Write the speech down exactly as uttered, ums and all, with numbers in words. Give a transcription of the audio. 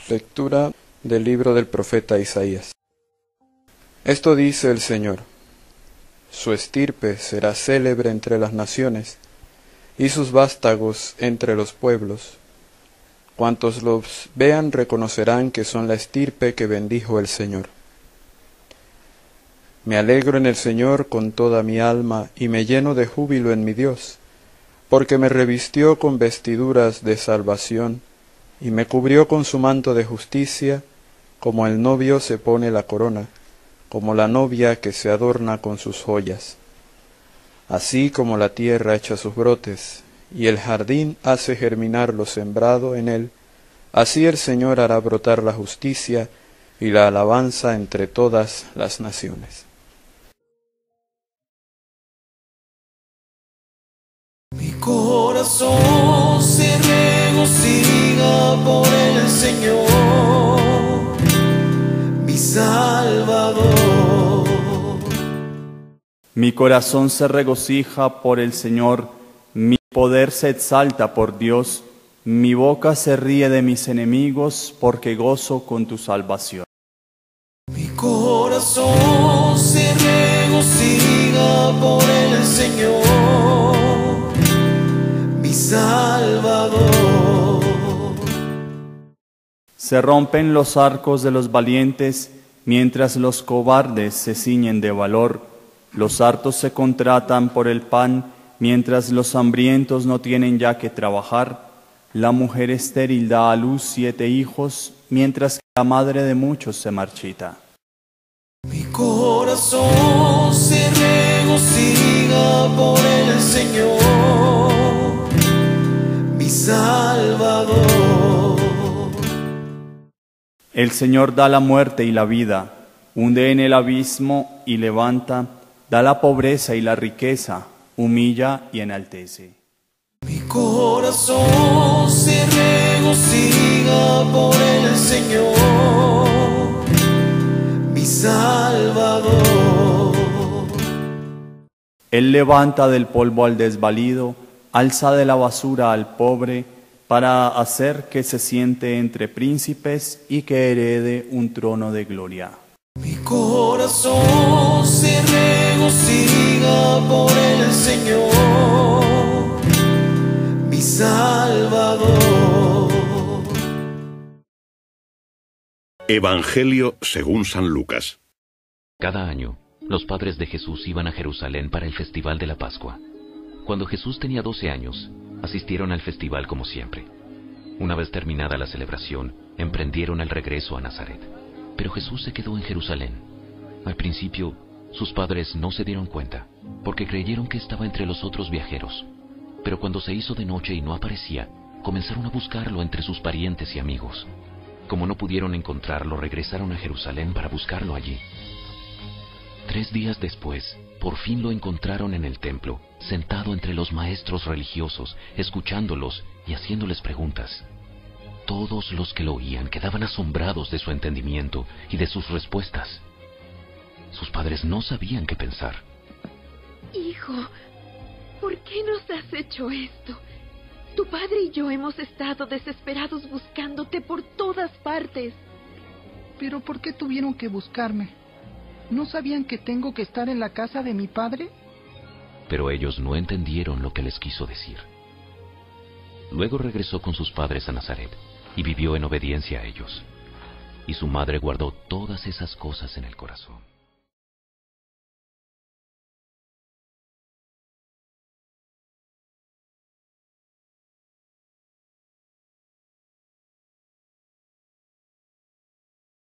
Lectura del libro del profeta Isaías. Esto dice el Señor: su estirpe será célebre entre las naciones, y sus vástagos entre los pueblos. Cuantos los vean reconocerán que son la estirpe que bendijo el Señor. Me alegro en el Señor con toda mi alma, y me lleno de júbilo en mi Dios, porque me revistió con vestiduras de salvación, y me cubrió con su manto de justicia, como el novio se pone la corona, como la novia que se adorna con sus joyas. Así como la tierra echa sus brotes, y el jardín hace germinar lo sembrado en él, así el Señor hará brotar la justicia y la alabanza entre todas las naciones. Mi corazón se regocija por el Señor, mi Salvador. Mi corazón se regocija por el Señor, mi poder se exalta por Dios, mi boca se ríe de mis enemigos, porque gozo con tu salvación. Mi corazón se regocija por el Señor, mi Salvador. Se rompen los arcos de los valientes, mientras los cobardes se ciñen de valor. Los hartos se contratan por el pan, mientras los hambrientos no tienen ya que trabajar. La mujer estéril da a luz siete hijos, mientras que la madre de muchos se marchita. Mi corazón se regocija por el Señor, mi Salvador. El Señor da la muerte y la vida, hunde en el abismo y levanta, da la pobreza y la riqueza, humilla y enaltece. Mi corazón se regocija por el Señor, mi Salvador. Él levanta del polvo al desvalido, alza de la basura al pobre, para hacer que se siente entre príncipes y que herede un trono de gloria. Mi corazón se regocija por el Señor, mi Salvador. Evangelio según San Lucas. Cada año, los padres de Jesús iban a Jerusalén para el Festival de la Pascua. Cuando Jesús tenía doce años, asistieron al festival como siempre. Una vez terminada la celebración, emprendieron el regreso a Nazaret. Pero Jesús se quedó en Jerusalén. Al principio, sus padres no se dieron cuenta, porque creyeron que estaba entre los otros viajeros. Pero cuando se hizo de noche y no aparecía, comenzaron a buscarlo entre sus parientes y amigos. Como no pudieron encontrarlo, regresaron a Jerusalén para buscarlo allí. Tres días después, por fin lo encontraron en el templo, sentado entre los maestros religiosos, escuchándolos y haciéndoles preguntas. Todos los que lo oían quedaban asombrados de su entendimiento y de sus respuestas. Sus padres no sabían qué pensar. Hijo, ¿por qué nos has hecho esto? Tu padre y yo hemos estado desesperados buscándote por todas partes. ¿Pero por qué tuvieron que buscarme? ¿No sabían que tengo que estar en la casa de mi padre? Pero ellos no entendieron lo que les quiso decir. Luego regresó con sus padres a Nazaret y vivió en obediencia a ellos. Y su madre guardó todas esas cosas en el corazón.